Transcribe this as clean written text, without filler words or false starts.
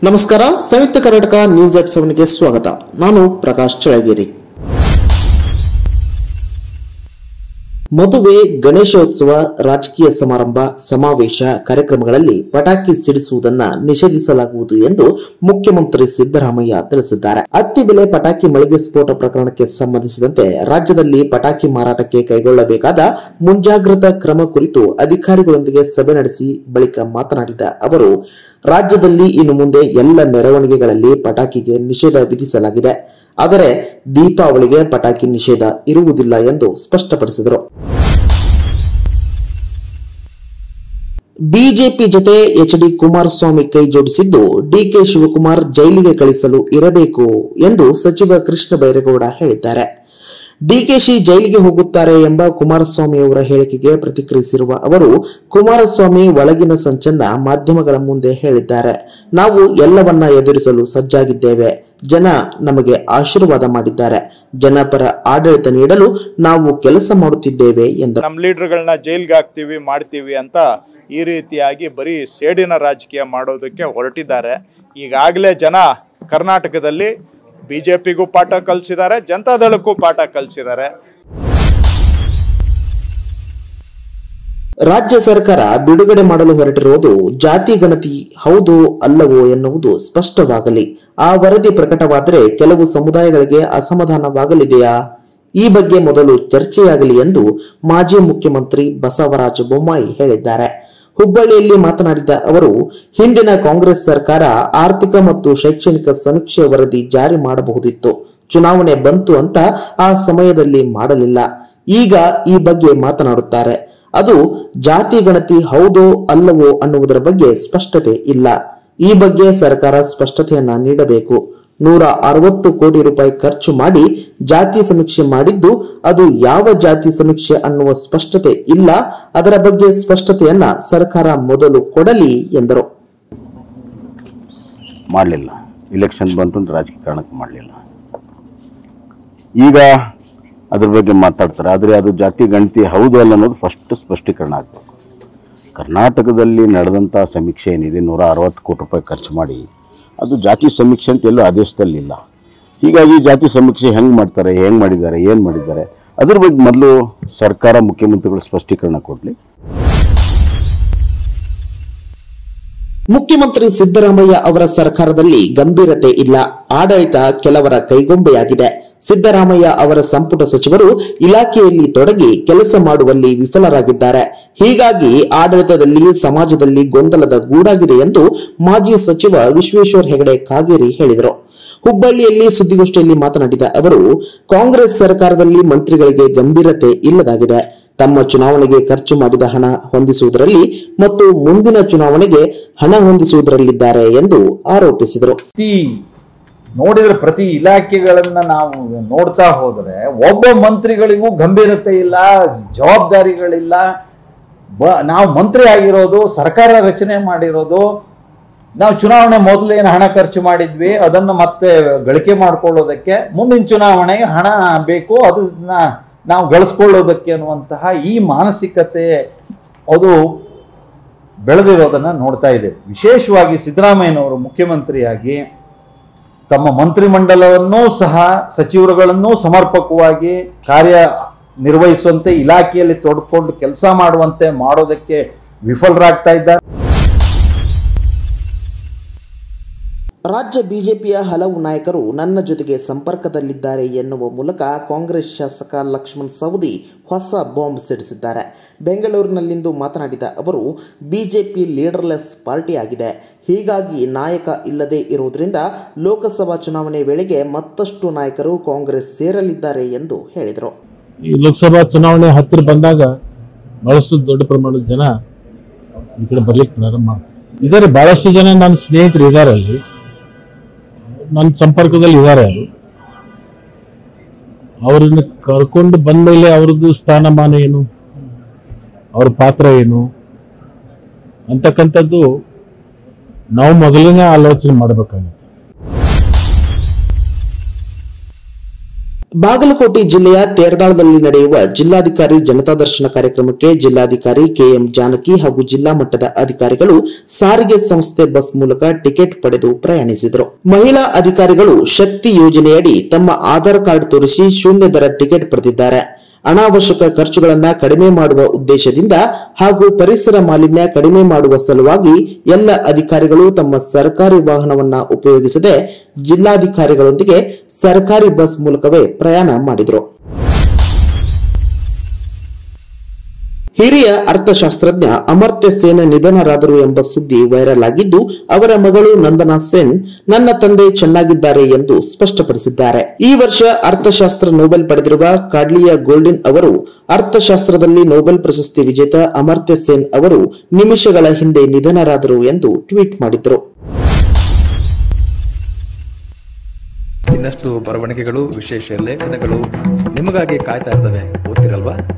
ನಮಸ್ಕಾರ. Samyukta Karnataka news at 7ಗೆ ಸ್ವಾಗತ. ನಾನು ಪ್ರಕಾಶ್ ಚಳಗೇರಿ. ಮದುವೆ, ಗಣೇಶೋತ್ಸವ, ರಾಜಕೀಯ ಸಮಾರಂಭ, ಸಮಾವೇಶ ಕಾರ್ಯಕ್ರಮಗಳಲ್ಲಿ ಪಟಾಕಿ ಸಿಡಿಸುವುದನ್ನು ನಿಷೇಧಿಸಲಾಗುವುದು ಎಂದು ಮುಖ್ಯಮಂತ್ರಿ ಸಿದ್ದರಾಮಯ್ಯ ತಿಳಿಸಿದ್ದಾರೆ. ಅತ್ತಿಬೆಲೆ ಪಟಾಕಿ ಮಳಿಗೆ ಸ್ಫೋಟ ಪ್ರಕರಣಕ್ಕೆ ಸಂಬಂಧಿಸಿದಂತೆ ರಾಜ್ಯದಲ್ಲಿ ಪಟಾಕಿ ಮಾರಾಟಕ್ಕೆ ಕೈಗೊಳ್ಳಬೇಕಾದ ಮುಂಜಾಗ್ರತಾ ಕ್ರಮ ಕುರಿತು ಅಧಿಕಾರಿಗಳೊಂದಿಗೆ ಸಭೆ ನಡೆಸಿ ಬಳಿಕ ಮಾತನಾಡಿದ ಅವರು, ರಾಜ್ಯದಲ್ಲಿ ಇನ್ನು ಮುಂದೆ ಎಲ್ಲ ಮೆರವಣಿಗೆಗಳಲ್ಲಿ ಪಟಾಕಿಗೆ ನಿಷೇಧ ವಿಧಿಸಲಾಗಿದೆ. ಆದರೆ ದೀಪಾವಳಿಗೆ ಪಟಾಕಿ ನಿಷೇಧ ಇರುವುದಿಲ್ಲ ಎಂದು ಸ್ಪಷ್ಟಪಡಿಸಿದರು. ಬಿಜೆಪಿ ಜೊತೆ ಎಚ್.ಡಿ. ಕುಮಾರಸ್ವಾಮಿ ಕೈ ಜೋಡಿಸಿದ್ದು ಡಿಕೆ ಶಿವಕುಮಾರ್ ಜೈಲಿಗೆ ಕಳಿಸಲು ಇರಬೇಕು ಎಂದು ಸಚಿವ ಕೃಷ್ಣ ಬೈರೇಗೌಡ ಹೇಳಿದ್ದಾರೆ. ಡಿಕೆಶಿ ಜೈಲಿಗೆ ಹೋಗುತ್ತಾರೆ ಎಂಬ ಕುಮಾರಸ್ವಾಮಿ ಅವರ ಹೇಳಿಕೆಗೆ ಪ್ರತಿಕ್ರಿಯಿಸಿರುವ ಅವರು, ಕುಮಾರಸ್ವಾಮಿ ಒಳಗಿನ ಸಂಚನ್ನ ಮಾಧ್ಯಮಗಳ ಮುಂದೆ ಹೇಳಿದ್ದಾರೆ. ನಾವು ಎಲ್ಲವನ್ನ ಎದುರಿಸಲು ಸಜ್ಜಾಗಿದ್ದೇವೆ. ಜನ ನಮಗೆ ಆಶೀರ್ವಾದ ಮಾಡಿದ್ದಾರೆ. ಜನಪರ ಆಡಳಿತ ನೀಡಲು ನಾವು ಕೆಲಸ ಮಾಡುತ್ತಿದ್ದೇವೆ ಎಂದರು. ನಮ್ಮ ಲೀಡರ್ಗಳನ್ನ ಜೈಲ್ಗೆ ಹಾಕ್ತೀವಿ ಮಾಡ್ತೀವಿ ಅಂತ ಈ ರೀತಿಯಾಗಿ ಬರೀ ಸೇಡಿನ ರಾಜಕೀಯ ಮಾಡೋದಕ್ಕೆ ಹೊರಟಿದ್ದಾರೆ. ಈಗಾಗಲೇ ಜನ ಕರ್ನಾಟಕದಲ್ಲಿ ಬಿಜೆಪಿಗೂ ಪಾಠ ಕಲಿಸಿದ್ದಾರೆ, ಜನತಾದಳಕ್ಕೂ ಪಾಠ ಕಲಿಸಿದ್ದಾರೆ. ರಾಜ್ಯ ಸರ್ಕಾರ ಬಿಡುಗಡೆ ಮಾಡಲು ಹೊರಟಿರುವುದು ಜಾತಿ ಗಣತಿ ಹೌದೋ ಅಲ್ಲವೋ ಎನ್ನುವುದು ಸ್ಪಷ್ಟವಾಗಲಿ. ಆ ವರದಿ ಪ್ರಕಟವಾದರೆ ಕೆಲವು ಸಮುದಾಯಗಳಿಗೆ ಅಸಮಾಧಾನವಾಗಲಿದೆಯಾ? ಈ ಬಗ್ಗೆ ಮೊದಲು ಚರ್ಚೆಯಾಗಲಿ ಎಂದು ಮಾಜಿ ಮುಖ್ಯಮಂತ್ರಿ ಬಸವರಾಜ ಬೊಮ್ಮಾಯಿ ಹೇಳಿದ್ದಾರೆ. ಹುಬ್ಬಳ್ಳಿಯಲ್ಲಿ ಮಾತನಾಡಿದ ಅವರು, ಹಿಂದಿನ ಕಾಂಗ್ರೆಸ್ ಸರ್ಕಾರ ಆರ್ಥಿಕ ಮತ್ತು ಶೈಕ್ಷಣಿಕ ಸಮೀಕ್ಷೆ ವರದಿ ಜಾರಿ ಮಾಡಬಹುದಿತ್ತು. ಚುನಾವಣೆ ಬಂತು ಅಂತ ಆ ಸಮಯದಲ್ಲಿ ಮಾಡಲಿಲ್ಲ. ಈಗ ಈ ಬಗ್ಗೆ ಮಾತನಾಡುತ್ತಾರೆ. ಅದು ಜಾತಿ ಗಣತಿ ಹೌದೋ ಅಲ್ಲವೋ ಅನ್ನುವುದರ ಬಗ್ಗೆ ಸ್ಪಷ್ಟತೆ ಇಲ್ಲ. ಈ ಬಗ್ಗೆ ಸರ್ಕಾರ ಸ್ಪಷ್ಟತೆಯನ್ನ ನೀಡಬೇಕು. 160 ಕೋಟಿ ರೂಪಾಯಿ ಖರ್ಚು ಮಾಡಿ ಜಾತಿ ಸಮೀಕ್ಷೆ ಮಾಡಿದ್ದು, ಅದು ಯಾವ ಜಾತಿ ಸಮೀಕ್ಷೆ ಅನ್ನುವ ಸ್ಪಷ್ಟತೆ ಇಲ್ಲ. ಅದರ ಬಗ್ಗೆ ಸ್ಪಷ್ಟತೆಯನ್ನ ಸರ್ಕಾರ ಮೊದಲು ಕೊಡಲಿ ಎಂದರು. ಮಾಡಲಿಲ್ಲ. ಇಲೆಕ್ಷನ್ ಬಂತು ಅಂತ ರಾಜಕೀಯ ಕಾರಣಕ್ಕೆ ಮಾಡಲಿಲ್ಲ. ಈಗ ಅದ್ರ ಬಗ್ಗೆ ಮಾತಾಡ್ತಾರೆ. ಆದರೆ ಅದು ಜಾತಿ ಗಣತಿ ಹೌದು ಅಲ್ಲ ಅನ್ನೋದು ಫಸ್ಟ್ ಸ್ಪಷ್ಟೀಕರಣ ಆಗಬೇಕು. ಕರ್ನಾಟಕದಲ್ಲಿ ನಡೆದಂಥ ಸಮೀಕ್ಷೆ ಏನಿದೆ, 160 ಕೋಟಿ ರೂಪಾಯಿ ಖರ್ಚು ಮಾಡಿ, ಅದು ಜಾತಿ ಸಮೀಕ್ಷೆ ಅಂತ ಎಲ್ಲೂ ಆದೇಶದಲ್ಲಿಲ್ಲ. ಹೀಗಾಗಿ ಜಾತಿ ಸಮೀಕ್ಷೆ ಹೆಂಗೆ ಮಾಡ್ತಾರೆ, ಹೆಂಗೆ ಮಾಡಿದ್ದಾರೆ, ಏನು ಮಾಡಿದ್ದಾರೆ, ಅದ್ರ ಬಗ್ಗೆ ಮೊದಲು ಸರ್ಕಾರ, ಮುಖ್ಯಮಂತ್ರಿಗಳು ಸ್ಪಷ್ಟೀಕರಣ ಕೊಡಲಿ. ಮುಖ್ಯಮಂತ್ರಿ ಸಿದ್ದರಾಮಯ್ಯ ಅವರ ಸರ್ಕಾರದಲ್ಲಿ ಗಂಭೀರತೆ ಇಲ್ಲ. ಆಡಳಿತ ಕೆಲವರ ಕೈಗೊಂಬೆಯಾಗಿದೆ. ಸಿದ್ದರಾಮಯ್ಯ ಅವರ ಸಂಪುಟ ಸಚಿವರು ಇಲಾಖೆಯಲ್ಲಿ ತೊಡಗಿ ಕೆಲಸ ಮಾಡುವಲ್ಲಿ ವಿಫಲರಾಗಿದ್ದಾರೆ. ಹೀಗಾಗಿ ಆಡಳಿತದಲ್ಲಿ, ಸಮಾಜದಲ್ಲಿ ಗೊಂದಲದ ಗೂಡಾಗಿದೆ ಎಂದು ಮಾಜಿ ಸಚಿವ ವಿಶ್ವೇಶ್ವರ ಹೆಗಡೆ ಕಾಗೇರಿ ಹೇಳಿದರು. ಹುಬ್ಬಳ್ಳಿಯಲ್ಲಿ ಸುದ್ದಿಗೋಷ್ಠಿಯಲ್ಲಿ ಮಾತನಾಡಿದ ಅವರು, ಕಾಂಗ್ರೆಸ್ ಸರ್ಕಾರದಲ್ಲಿ ಮಂತ್ರಿಗಳಿಗೆ ಗಂಭೀರತೆ ಇಲ್ಲದಾಗಿದೆ. ತಮ್ಮ ಚುನಾವಣೆಗೆ ಖರ್ಚು ಮಾಡಿದ ಹಣ ಹೊಂದಿಸುವುದರಲ್ಲಿ ಮತ್ತು ಮುಂದಿನ ಚುನಾವಣೆಗೆ ಹಣ ಹೊಂದಿಸುವುದರಲ್ಲಿದ್ದಾರೆ ಎಂದು ಆರೋಪಿಸಿದರು. ನೋಡಿದ್ರೆ ಪ್ರತಿ ಇಲಾಖೆಗಳನ್ನ ನಾವು ನೋಡ್ತಾ ಹೋದ್ರೆ ಒಬ್ಬ ಮಂತ್ರಿಗಳಿಗೂ ಗಂಭೀರತೆ ಇಲ್ಲ, ಜವಾಬ್ದಾರಿಗಳಿಲ್ಲ. ನಾವು ಮಂತ್ರಿ ಆಗಿರೋದು, ಸರ್ಕಾರ ರಚನೆ ಮಾಡಿರೋದು, ನಾವು ಚುನಾವಣೆ ಮೊದಲು ಏನು ಹಣ ಖರ್ಚು ಮಾಡಿದ್ವಿ ಅದನ್ನು ಮತ್ತೆ ಗಳಿಕೆ ಮಾಡ್ಕೊಳ್ಳೋದಕ್ಕೆ, ಮುಂದಿನ ಚುನಾವಣೆಗೆ ಹಣ ಬೇಕು ಅದನ್ನ ನಾವು ಗಳಿಸ್ಕೊಳ್ಳೋದಕ್ಕೆ ಅನ್ನುವಂತಹ ಈ ಮಾನಸಿಕತೆ ಅದು ಬೆಳೆದಿರೋದನ್ನ ನೋಡ್ತಾ ಇದ್ದೇವೆ. ವಿಶೇಷವಾಗಿ ಸಿದ್ದರಾಮಯ್ಯನವರು ಮುಖ್ಯಮಂತ್ರಿಯಾಗಿ ತಮ್ಮ ಮಂತ್ರಿಮಂಡಲವನ್ನೂ ಸಹ, ಸಚಿವರುಗಳನ್ನೂ ಸಮರ್ಪಕವಾಗಿ ಕಾರ್ಯ ನಿರ್ವಹಿಸುವಂತೆ, ಇಲಾಖೆಯಲ್ಲಿ ತೊಡ್ಕೊಂಡು ಕೆಲಸ ಮಾಡುವಂತೆ ಮಾಡೋದಕ್ಕೆ ವಿಫಲರಾಗ್ತಾ ಇದ್ದಾರೆ. ರಾಜ್ಯ ಬಿಜೆಪಿಯ ಹಲವು ನಾಯಕರು ನನ್ನ ಜೊತೆಗೆ ಸಂಪರ್ಕದಲ್ಲಿದ್ದಾರೆ ಎನ್ನುವ ಮೂಲಕ ಕಾಂಗ್ರೆಸ್ ಶಾಸಕ ಲಕ್ಷ್ಮಣ್ ಸವದಿ ಹೊಸ ಬಾಂಬ್ ಸಿಡಿಸಿದ್ದಾರೆ. ಬೆಂಗಳೂರಿನಲ್ಲಿಂದು ಮಾತನಾಡಿದ ಅವರು, ಬಿಜೆಪಿ ಲೀಡರ್ಲೆಸ್ ಪಾರ್ಟಿ ಆಗಿದೆ. ಹೀಗಾಗಿ ನಾಯಕ ಇಲ್ಲದೆ ಇರುವುದರಿಂದ ಲೋಕಸಭಾ ಚುನಾವಣೆ ವೇಳೆಗೆ ಮತ್ತಷ್ಟು ನಾಯಕರು ಕಾಂಗ್ರೆಸ್ ಸೇರಲಿದ್ದಾರೆ ಎಂದು ಹೇಳಿದರು. ಈ ಲೋಕಸಭಾ ಚುನಾವಣೆ ಹತ್ತಿರ ಬಂದಾಗ ಬಹಳಷ್ಟು ದೊಡ್ಡ ಪ್ರಮಾಣದ ಜನ ಈ ಕಡೆ ಬರ್ಲಿಕ್ಕೆ ಪ್ರಾರಂಭ ಮಾಡ್ತಾರೆ ಇದ್ದಾರೆ. ಬಹಳಷ್ಟು ಜನ ನನ್ನ ಸ್ನೇಹಿತರು ಇದ್ದಾರೆ, ಅಲ್ಲಿ ನನ್ನ ಸಂಪರ್ಕದಲ್ಲಿ ಇದ್ದಾರೆ. ಅವ್ರನ್ನ ಕರ್ಕೊಂಡು ಬಂದ ಮೇಲೆ ಅವ್ರದ್ದು ಸ್ಥಾನಮಾನ ಏನು, ಅವ್ರ ಪಾತ್ರ ಏನು ಅಂತಕ್ಕಂಥದ್ದು ನಾವು ಮೊದಲಿನ ಆಲೋಚನೆ ಮಾಡಬೇಕಾಗುತ್ತೆ. ಬಾಗಲಕೋಟೆ ಜಿಲ್ಲೆಯ ತೇರದಾಳದಲ್ಲಿ ನಡೆಯುವ ಜಿಲ್ಲಾಧಿಕಾರಿ ಜನತಾ ದರ್ಶನ ಕಾರ್ಯಕ್ರಮಕ್ಕೆ ಜಿಲ್ಲಾಧಿಕಾರಿ ಕೆಎಂ ಜಾನಕಿ ಹಾಗೂ ಜಿಲ್ಲಾ ಮಟ್ಟದ ಅಧಿಕಾರಿಗಳು ಸಾರಿಗೆ ಸಂಸ್ಥೆ ಬಸ್ ಮೂಲಕ ಟಿಕೆಟ್ ಪಡೆದು ಪ್ರಯಾಣಿಸಿದರು. ಮಹಿಳಾ ಅಧಿಕಾರಿಗಳು ಶಕ್ತಿ ಯೋಜನೆಯಡಿ ತಮ್ಮ ಆಧಾರ್ ಕಾರ್ಡ್ ತೋರಿಸಿ ಶೂನ್ಯ ದರ ಟಿಕೆಟ್ ಪಡೆದಿದ್ದಾರೆ. ಅನಾವಶ್ಯಕ ಖರ್ಚುಗಳನ್ನು ಕಡಿಮೆ ಮಾಡುವ ಉದ್ದೇಶದಿಂದ ಹಾಗೂ ಪರಿಸರ ಮಾಲಿನ್ಯ ಕಡಿಮೆ ಮಾಡುವ ಸಲುವಾಗಿ ಎಲ್ಲ ಅಧಿಕಾರಿಗಳು ತಮ್ಮ ಸರ್ಕಾರಿ ವಾಹನವನ್ನ ಉಪಯೋಗಿಸದೆ ಜಿಲ್ಲಾಧಿಕಾರಿಗಳೊಂದಿಗೆ ಸರ್ಕಾರಿ ಬಸ್ ಮೂಲಕವೇ ಪ್ರಯಾಣ ಮಾಡಿದರು. ಹಿರಿಯ ಅರ್ಥಶಾಸ್ತ್ರಜ್ಞ ಅಮರ್ತ್ಯ ಸೇನ್ ನಿಧನರಾದರು ಎಂಬ ಸುದ್ದಿ ವೈರಲ್ ಆಗಿದ್ದು, ಅವರ ಮಗಳು ನಂದನಾ ಸೇನ್ ನನ್ನ ತಂದೆ ಚೆನ್ನಾಗಿದ್ದಾರೆ ಎಂದು ಸ್ಪಷ್ಟಪಡಿಸಿದ್ದಾರೆ. ಈ ವರ್ಷ ಅರ್ಥಶಾಸ್ತ್ರ ನೊಬೆಲ್ ಪಡೆದಿರುವ ಕಾಡ್ಲಿಯಾ ಗೋಲ್ಡಿನ್ ಅವರು ಅರ್ಥಶಾಸ್ತ್ರದಲ್ಲಿ ನೊಬೆಲ್ ಪ್ರಶಸ್ತಿ ವಿಜೇತ ಅಮರ್ತ್ಯ ಸೇನ್ ಅವರು ನಿಮಿಷಗಳ ಹಿಂದೆ ನಿಧನರಾದರು ಎಂದು ಟ್ವೀಟ್ ಮಾಡಿದರು. ಇನ್ನಷ್ಟು ಬರವಣಿಗೆಗಳು, ವಿಶೇಷ ಲೇಖನಗಳು ನಿಮಗಾಗಿ ಕಾಯ್ತಾ ಇರ್ತವೆ. ಓದ್ತಿರಲ್ವಾ?